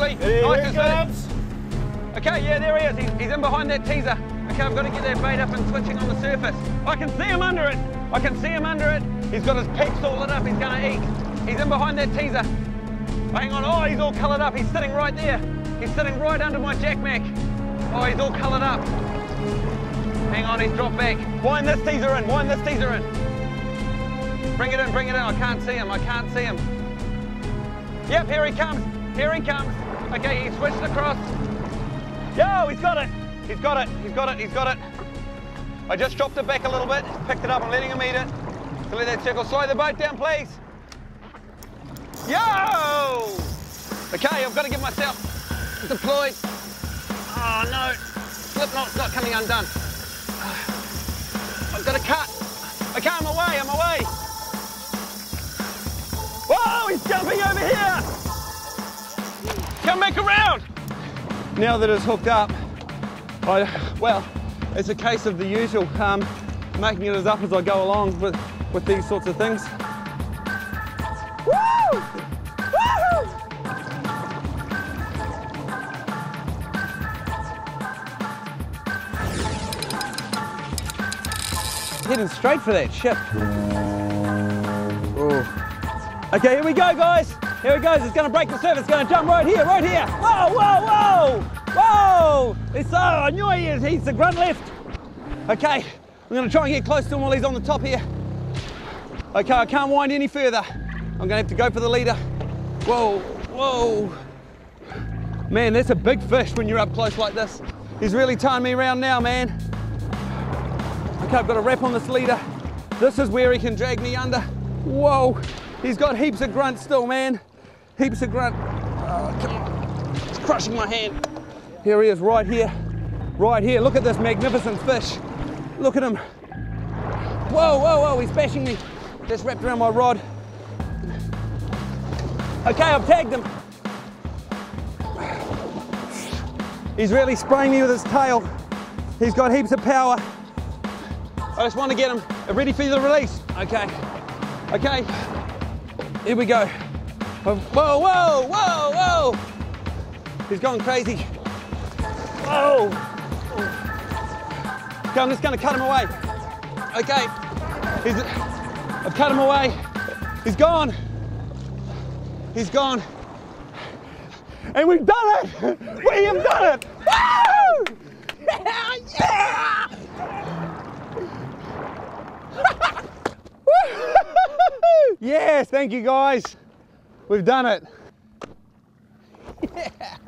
nicely. Here Nice he and comes. fit. Okay, yeah, there he is. He's in behind that teaser. Okay, I've got to get that bait up and twitching on the surface. I can see him under it. I can see him under it. He's got his pecs all lit up. He's going to eat. He's in behind that teaser. Oh, hang on. Oh, he's all coloured up. He's sitting right there. He's sitting right under my Jack Mac. Oh, he's all coloured up. Hang on, he's dropped back. Wind this teaser in. Wind this teaser in. Bring it in. Bring it in. I can't see him. I can't see him. Yep, here he comes. Here he comes. Okay, he's switched across. Yo, he's got it. He's got it. He's got it. He's got it. I just dropped it back a little bit. Picked it up. I'm letting him eat it. So let that circle. Slow the boat down, please. Yo! Okay, I've got to get myself deployed. Oh no, slip knot's not coming undone. I've got to cut. Okay, I'm away, I'm away. Whoa, he's jumping over here. Come back around. Now that it's hooked up, well, it's a case of the usual, making it as up as I go along with these sorts of things. Woo! Woo! Heading straight for that ship. Ooh. Okay, here we go, guys. Here it goes. It's going to break the surface. It's going to jump right here, right here. Whoa, whoa, whoa, whoa! It's I knew he is. He's the grunt left. Okay, I'm going to try and get close to him while he's on the top here. Okay, I can't wind any further. I'm going to have to go for the leader. Whoa, whoa. Man, that's a big fish when you're up close like this. He's really tying me around now, man. Okay, I've got a wrap on this leader. This is where he can drag me under. Whoa, he's got heaps of grunt still, man. Heaps of grunt. Oh, come on. It's crushing my hand. Here he is, right here. Right here. Look at this magnificent fish. Look at him. Whoa, whoa, whoa, he's bashing me. Just wrapped around my rod. Okay, I've tagged him. He's really spraying me with his tail. He's got heaps of power. I just want to get him ready for the release. Okay, okay, here we go. Whoa, whoa, whoa, whoa. He's going crazy. Whoa. Okay, I'm just going to cut him away. Okay, I've cut him away. He's gone. He's gone. And we've done it! We have done it! Woo! Yeah! Yeah! Yes, thank you guys. We've done it. Yeah.